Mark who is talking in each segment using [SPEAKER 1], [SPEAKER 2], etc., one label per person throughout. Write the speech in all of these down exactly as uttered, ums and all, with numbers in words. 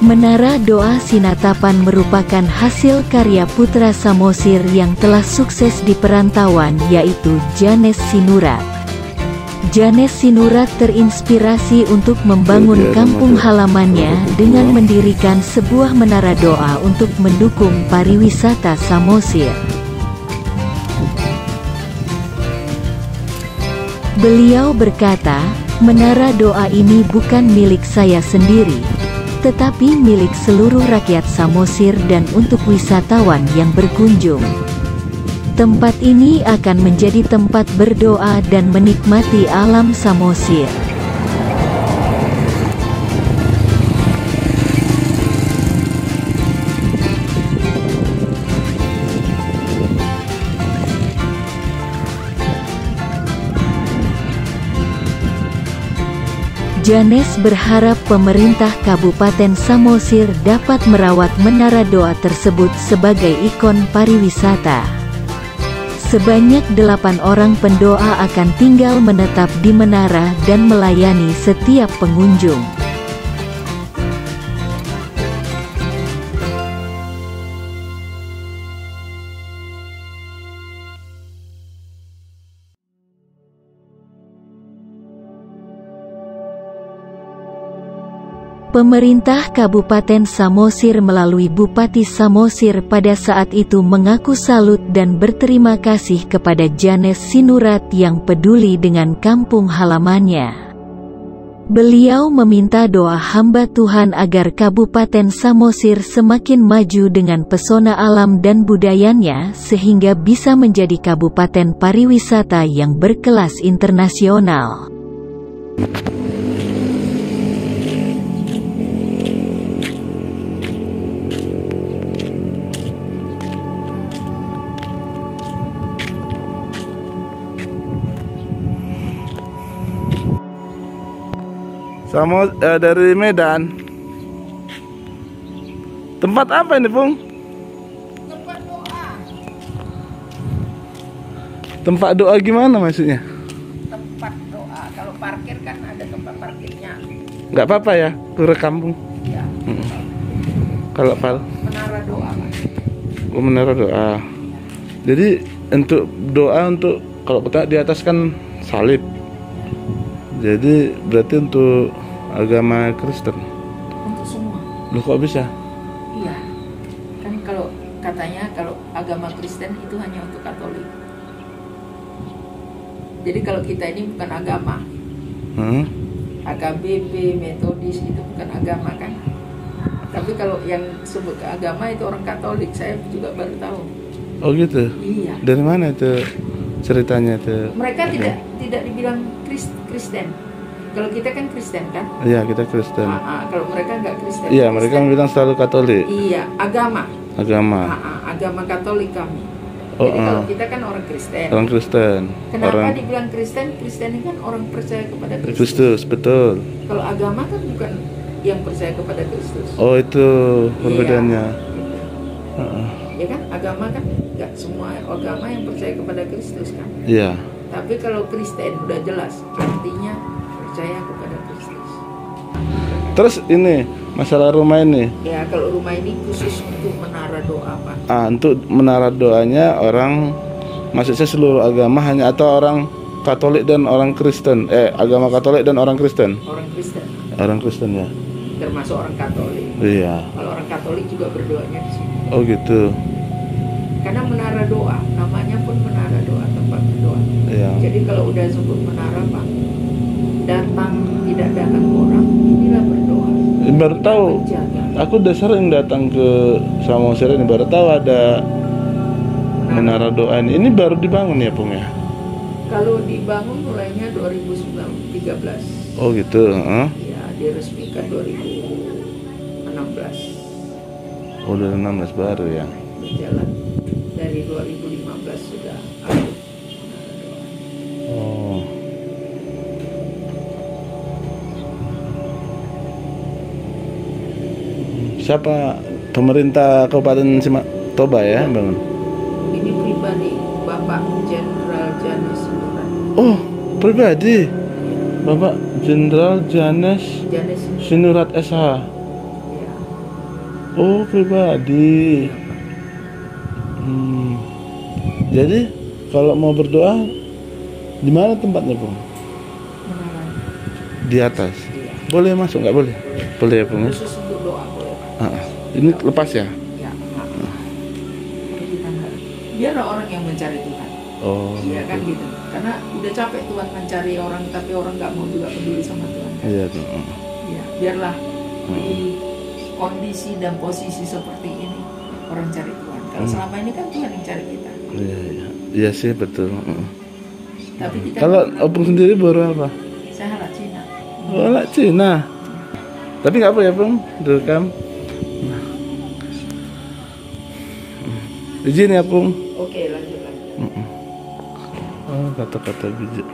[SPEAKER 1] Menara Doa Sinatapan merupakan hasil karya putra Samosir yang telah sukses di perantauan, yaitu Janes Sinurat. Janes Sinurat terinspirasi untuk membangun kampung halamannya dengan mendirikan sebuah menara doa untuk mendukung pariwisata Samosir. Beliau berkata, "Menara doa ini bukan milik saya sendiri, tetapi milik seluruh rakyat Samosir dan untuk wisatawan yang berkunjung. Tempat ini akan menjadi tempat berdoa dan menikmati alam Samosir." Janes berharap pemerintah Kabupaten Samosir dapat merawat menara doa tersebut sebagai ikon pariwisata. Sebanyak delapan orang pendoa akan tinggal menetap di menara dan melayani setiap pengunjung. Pemerintah Kabupaten Samosir melalui Bupati Samosir pada saat itu mengaku salut dan berterima kasih kepada Janes Sinurat yang peduli dengan kampung halamannya. Beliau meminta doa hamba Tuhan agar Kabupaten Samosir semakin maju dengan pesona alam dan budayanya sehingga bisa menjadi kabupaten pariwisata yang berkelas internasional.
[SPEAKER 2] Sama eh, dari Medan. Tempat apa ini, Pung?
[SPEAKER 3] Tempat doa.
[SPEAKER 2] Tempat doa gimana maksudnya?
[SPEAKER 3] Tempat doa. Kalau parkir kan ada tempat parkirnya.
[SPEAKER 2] Nggak apa-apa ya, kurekam, Pung.
[SPEAKER 3] Ya.
[SPEAKER 2] Hmm. Kalau Pal?
[SPEAKER 3] Menara doa, Pak.
[SPEAKER 2] Oh, menara doa. Jadi untuk doa untuk kalau kita di atas kan salib. Jadi berarti untuk agama Kristen.
[SPEAKER 3] Untuk semua.
[SPEAKER 2] Loh, kok bisa?
[SPEAKER 3] Iya. Kan kalau katanya kalau agama Kristen itu hanya untuk Katolik. Jadi kalau kita ini bukan agama.
[SPEAKER 2] Hmm?
[SPEAKER 3] A K B P, Metodis itu bukan agama kan. Tapi kalau yang sebut ke agama itu orang Katolik, saya juga baru tahu.
[SPEAKER 2] Oh gitu?
[SPEAKER 3] Iya.
[SPEAKER 2] Dari mana itu ceritanya itu?
[SPEAKER 3] Mereka tidak tidak dibilang Krist, Kristen. Kalau kita kan Kristen kan?
[SPEAKER 2] Iya, kita Kristen.
[SPEAKER 3] Ah, ah, kalau mereka nggak Kristen.
[SPEAKER 2] Iya,
[SPEAKER 3] Kristen,
[SPEAKER 2] mereka bilang selalu Katolik.
[SPEAKER 3] Iya, agama.
[SPEAKER 2] Agama.
[SPEAKER 3] Ah, ah, agama Katolik kami.
[SPEAKER 2] Oh,
[SPEAKER 3] Jadi kalau
[SPEAKER 2] ah.
[SPEAKER 3] kita kan orang Kristen.
[SPEAKER 2] Orang Kristen.
[SPEAKER 3] Kenapa
[SPEAKER 2] orang
[SPEAKER 3] dibilang Kristen? Kristen ini kan orang percaya kepada Kristus.
[SPEAKER 2] Kristus, betul.
[SPEAKER 3] Kalau agama kan bukan yang percaya kepada Kristus.
[SPEAKER 2] Oh, itu perbedaannya.
[SPEAKER 3] Iya.
[SPEAKER 2] Uh-uh.
[SPEAKER 3] Ya kan, agama kan nggak semua agama yang percaya kepada Kristus kan.
[SPEAKER 2] Iya.
[SPEAKER 3] Tapi kalau Kristen udah jelas artinya percaya kepada Kristus.
[SPEAKER 2] Terus ini masalah rumah ini.
[SPEAKER 3] Ya kalau rumah ini khusus untuk menara doa, Pak.
[SPEAKER 2] Ah, untuk menara doanya orang, maksudnya seluruh agama hanya atau orang Katolik dan orang Kristen? Eh, agama Katolik dan orang Kristen?
[SPEAKER 3] Orang Kristen.
[SPEAKER 2] Orang Kristen ya.
[SPEAKER 3] Termasuk orang Katolik.
[SPEAKER 2] Iya.
[SPEAKER 3] Kalau orang Katolik juga berdoanya di sini.
[SPEAKER 2] Oh gitu.
[SPEAKER 3] Karena menara doa, namanya pun menara doa, tempat berdoa.
[SPEAKER 2] Iya.
[SPEAKER 3] Jadi kalau udah sebut menara, Pak, datang tidak datang orang, inilah berdoa.
[SPEAKER 2] Baru tahu.
[SPEAKER 3] Menjaga.
[SPEAKER 2] Aku udah sering datang ke Samosir ini, baru tahu ada menara doa ini. Ini baru dibangun ya, Pung ya?
[SPEAKER 3] Kalau dibangun mulainya dua ribu tiga belas.
[SPEAKER 2] Oh gitu. Huh?
[SPEAKER 3] Ya, diresmikan dua ribu enam belas.
[SPEAKER 2] Oh, udah enam belas baru ya.
[SPEAKER 3] Berjalan dari dua ribu lima belas sudah ada.
[SPEAKER 2] Oh. Siapa pemerintah Kabupaten Sima Toba ya bangun?
[SPEAKER 3] Ini pribadi Bapak Jenderal Janes Sinurat.
[SPEAKER 2] Oh, pribadi Bapak Jenderal Janes
[SPEAKER 3] Janes
[SPEAKER 2] Sinurat S H.
[SPEAKER 3] ya.
[SPEAKER 2] Oh, pribadi. Hmm. Jadi kalau mau berdoa di mana tempatnya, Bung?
[SPEAKER 3] Menara.
[SPEAKER 2] Di atas.
[SPEAKER 3] Iya.
[SPEAKER 2] Boleh masuk nggak boleh? Boleh ya, Bung? Ya?
[SPEAKER 3] Khusus untuk doa boleh.
[SPEAKER 2] Ah, ini lepas ya?
[SPEAKER 3] Ya. Nah. Biar orang yang mencari Tuhan.
[SPEAKER 2] Oh.
[SPEAKER 3] Iya kan gitu. Karena udah capek Tuhan mencari orang, tapi orang nggak mau juga peduli sama Tuhan. Kan?
[SPEAKER 2] Iya tuh.
[SPEAKER 3] Ya, biarlah di kondisi dan posisi seperti ini orang cari Tuhan. Kalau
[SPEAKER 2] Hmm.
[SPEAKER 3] selama ini kan Tuhan yang cari kita.
[SPEAKER 2] Iya, iya. Iya sih betul. Mm.
[SPEAKER 3] Tapi kita
[SPEAKER 2] Kalau Opung sendiri baru apa?
[SPEAKER 3] saya halal Cina.
[SPEAKER 2] Oh, lah Cina. Tapi nggak apa ya, Bung? Direkam. Nah. Mm. Izin ya, Bung.
[SPEAKER 3] Oke, lanjut lagi.
[SPEAKER 2] Mm-mm. Oh, kata-kata bijak.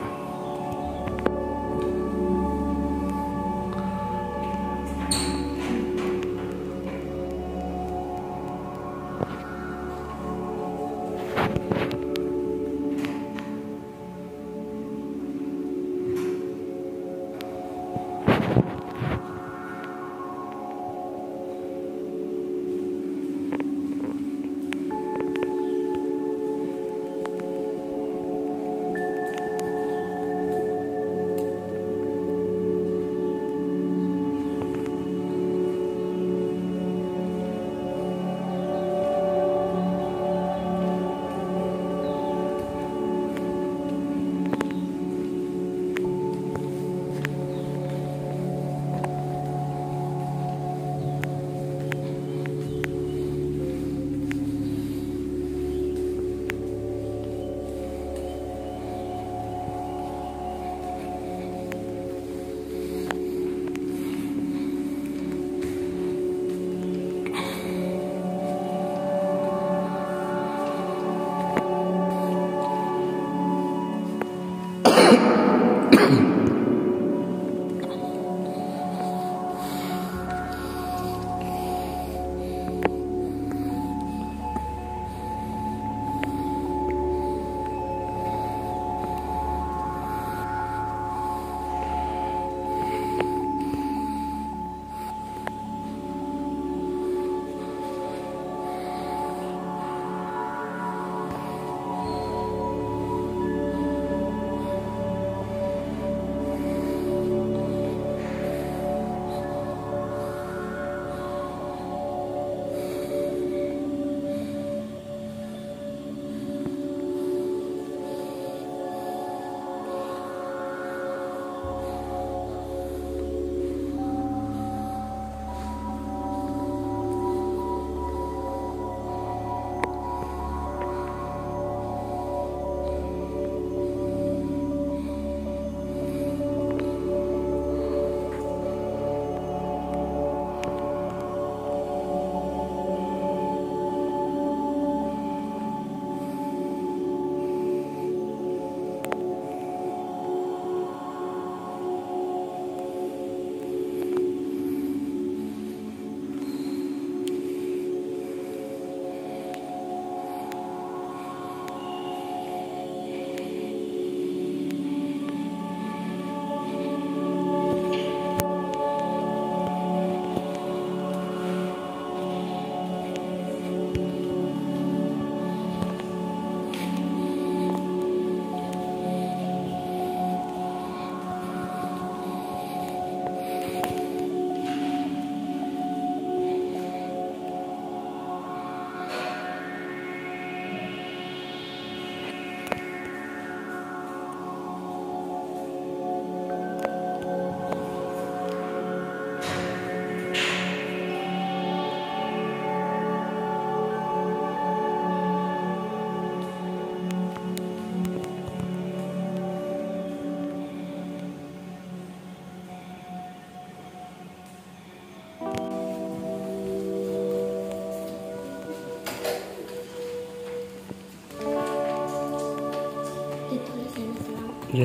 [SPEAKER 2] Ya.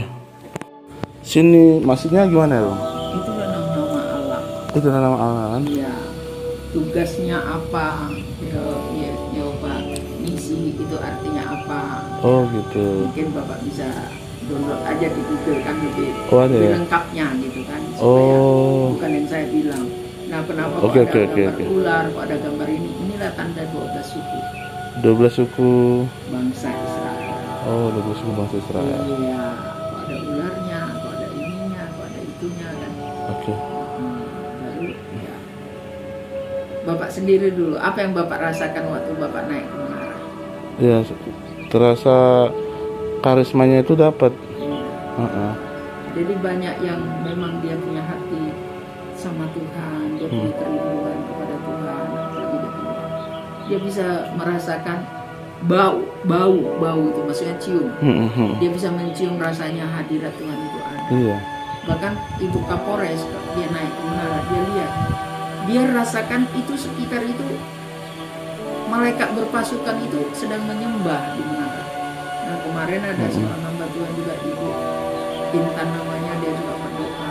[SPEAKER 2] Sini maksudnya gimana, Bang?
[SPEAKER 3] Itu nama-nama Allah.
[SPEAKER 2] Itu nama Allah kan?
[SPEAKER 3] Iya. Tugasnya apa? Ya, ya, Yehova misi itu artinya apa?
[SPEAKER 2] Oh gitu.
[SPEAKER 3] Mungkin Bapak bisa download aja di Google kan lebih,
[SPEAKER 2] Oh, ada
[SPEAKER 3] lebih
[SPEAKER 2] ya?
[SPEAKER 3] lengkapnya gitu kan. Supaya
[SPEAKER 2] Oh.
[SPEAKER 3] bukan yang saya bilang. Nah, kenapa
[SPEAKER 2] Oke,
[SPEAKER 3] kok
[SPEAKER 2] oke,
[SPEAKER 3] ada
[SPEAKER 2] oke,
[SPEAKER 3] gambar
[SPEAKER 2] oke.
[SPEAKER 3] ular, kok ada gambar ini? Inilah tanda dua belas suku
[SPEAKER 2] dua belas suku.
[SPEAKER 3] bangsa Israel.
[SPEAKER 2] Oh, dua belas suku bangsa Israel.
[SPEAKER 3] Iya, kok ada ularnya, kok ada ininya, kok ada itunya kan.
[SPEAKER 2] Oke.
[SPEAKER 3] Hmm, lalu ya. Bapak sendiri dulu, apa yang Bapak rasakan waktu Bapak naik ke menara?
[SPEAKER 2] Ya, terasa karismanya itu dapat. Uh-uh.
[SPEAKER 3] Jadi banyak yang memang dia punya hati sama Tuhan, dia punya kerinduan kepada Tuhan, apalagi dia punya, dia bisa merasakan bau, bau, bau itu maksudnya cium.
[SPEAKER 2] Hmm.
[SPEAKER 3] Dia bisa mencium rasanya hadirat Tuhan itu ada.
[SPEAKER 2] Iya.
[SPEAKER 3] Bahkan Ibu Kapolres dia naik ke menara, dia lihat, dia rasakan itu sekitar itu malaikat berpasukan itu sedang menyembah di menara. Nah kemarin ada
[SPEAKER 2] Hmm.
[SPEAKER 3] seorang hamba Tuhan juga Ibu Intan namanya, dia juga berdoa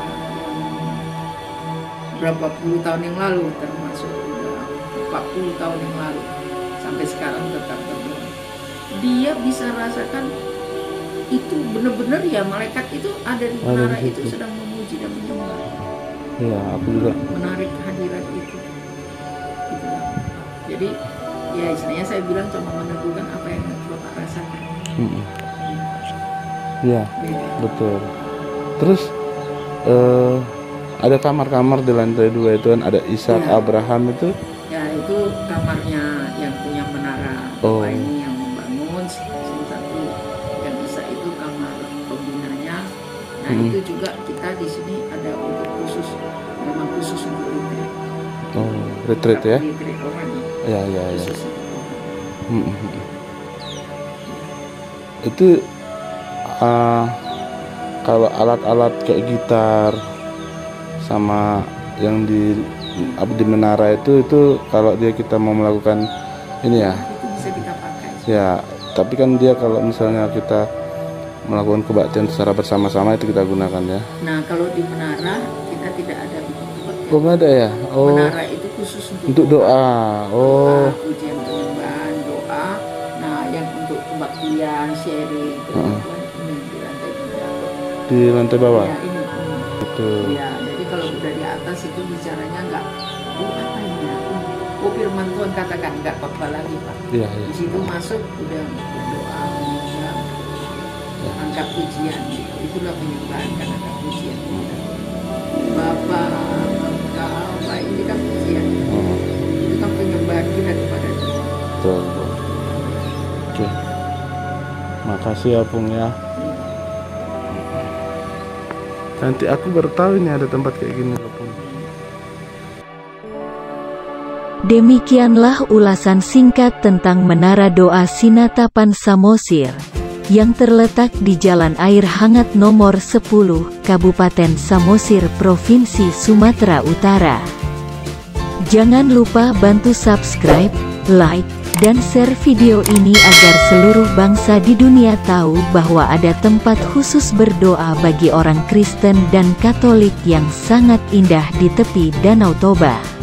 [SPEAKER 3] berapa puluh tahun yang lalu, termasuk udah empat puluh tahun yang lalu sampai sekarang tetap berdoa. Dia bisa rasakan itu benar-benar ya malaikat itu ada di
[SPEAKER 2] Ada
[SPEAKER 3] menara
[SPEAKER 2] di
[SPEAKER 3] itu
[SPEAKER 2] situ.
[SPEAKER 3] sedang memuji dan menyembah,
[SPEAKER 2] Iya, aku juga.
[SPEAKER 3] menarik hadirat itu. Gitu lah. Jadi ya istilahnya saya bilang cuma meneguhkan apa yang Bapak rasakan.
[SPEAKER 2] Hmm. Iya,
[SPEAKER 3] Beda.
[SPEAKER 2] betul. Terus eh, ada kamar-kamar di lantai dua itu kan, ada Ishak,
[SPEAKER 3] Iya.
[SPEAKER 2] Abraham itu.
[SPEAKER 3] Ya itu kamarnya yang punya menara.
[SPEAKER 2] Oh.
[SPEAKER 3] Bapak ini yang membangun, salah satu yang bisa itu kamar pembinanya. Nah
[SPEAKER 2] Hmm.
[SPEAKER 3] itu juga kita di sini ada untuk khusus, memang khusus untuk retreat.
[SPEAKER 2] Oh, retreat ya?
[SPEAKER 3] Retreat rohani.
[SPEAKER 2] Ya, ya, ya.
[SPEAKER 3] Khusus untuk rohani.
[SPEAKER 2] Hmm. Itu uh, kalau alat-alat kayak gitar sama yang di di menara itu itu kalau dia kita mau melakukan ini ya,
[SPEAKER 3] Itu bisa kita pakai.
[SPEAKER 2] ya. Tapi kan dia kalau misalnya kita melakukan kebaktian secara bersama-sama itu kita gunakan ya.
[SPEAKER 3] Nah kalau di menara kita tidak ada tempat.
[SPEAKER 2] Oh, nggak ada ya? Oh,
[SPEAKER 3] Menara itu khusus untuk,
[SPEAKER 2] untuk doa. Oh,
[SPEAKER 3] doa, pujian penyembahan, doa. Nah yang untuk kebaktian, sharing,
[SPEAKER 2] Heeh.
[SPEAKER 3] ini di lantai tiga.
[SPEAKER 2] di lantai bawah.
[SPEAKER 3] Ya ini. ini.
[SPEAKER 2] Betul.
[SPEAKER 3] Ya, jadi kalau udah di atas itu bicaranya nggak, oh apa ini ya? Oh firman Tuhan katakan nggak khotbah lagi Pak.
[SPEAKER 2] Iya,
[SPEAKER 3] Di
[SPEAKER 2] iya.
[SPEAKER 3] situ masuk udah berdoa, menyembah, angkat pujian. Gitu. Itulah penyembahan kan angkat pujian. Bapak, engkau, Pak ini kan pujian.
[SPEAKER 2] Oh,
[SPEAKER 3] Itu kan penyembahan kita kepada Tuhan.
[SPEAKER 2] betul. Oke. Makasih ya Pung ya. Nanti aku baru tahu ini ada tempat kayak gini loh, Pung.
[SPEAKER 1] Demikianlah ulasan singkat tentang Menara Doa Sinatapan Samosir, yang terletak di Jalan Air Hangat nomor sepuluh, Kabupaten Samosir, Provinsi Sumatera Utara. Jangan lupa bantu subscribe, like, dan share video ini agar seluruh bangsa di dunia tahu bahwa ada tempat khusus berdoa bagi orang Kristen dan Katolik yang sangat indah di tepi Danau Toba.